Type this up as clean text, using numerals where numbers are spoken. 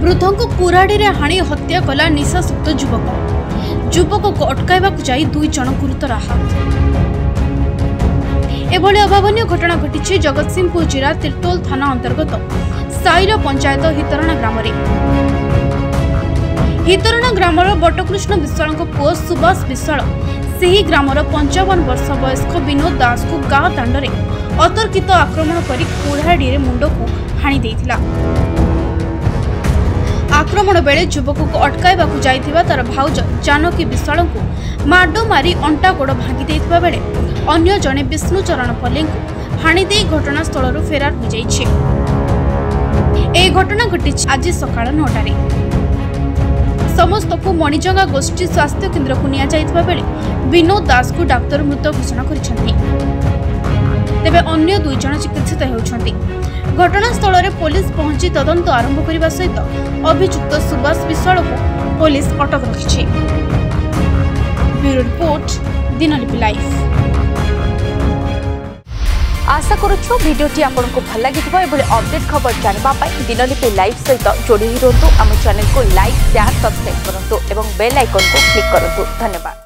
वृद्ध को कुराड़ी रे हाणी हत्या कला निशासक्त युवक को अटकाइबा जाई 2 जन गुरुतर आहत। एभली अभावन घटना घटी जगतसिंहपुर जिला तिर्तोल थाना अंतर्गत साइल पंचायत हितरणा ग्राम। हितरणा ग्रामर बटकृष्ण विश्वाल पुओ सुभाष विश्वाल सेही ग्रामर 55 वर्ष वयस्क विनोद दास को गाँ दांडे अतर्कित आक्रमण कर कुराड़ी रे मुंड को हाणी देइथिला। आक्रमण बेले युवक को अटकाइबा जाइथिबा तार भाउज जानकी विश्वाल को माड मारी अंटा गोड़ भांगी देइथिबा बेले अन्य जने विष्णुचरण पल्ले को हाणी देई घटनास्थल फेरार हो जाइछे। ए घटना घटी आज सकाळ 9टारे। समस्त को मणिजंगा गोष्ठी स्वास्थ्य केन्द्र को निया जाइथिबा बेले विनोद दास को डाक्तर मृत घोषणा करिसेंती। तेबे अन्य 2 जन चिकित्सित हेउछंती। घटनास्थल में पुलिस पहुंची तदंत आरंभ करने सहित अभियुक्त सुभाष विश्वाल को पुलिस अटक रखी। Bureau report Dinalipi live. आशा करूछु भिडियोटी आपको भल लगी अपडेट खबर जानवा दिनलिपि लाइव सहित जोड़ी रुहतु। आम चैनल को लाइक शेयर सब्सक्राइब करूँ और बेल आइकन को क्लिक करूँ। धन्यवाद।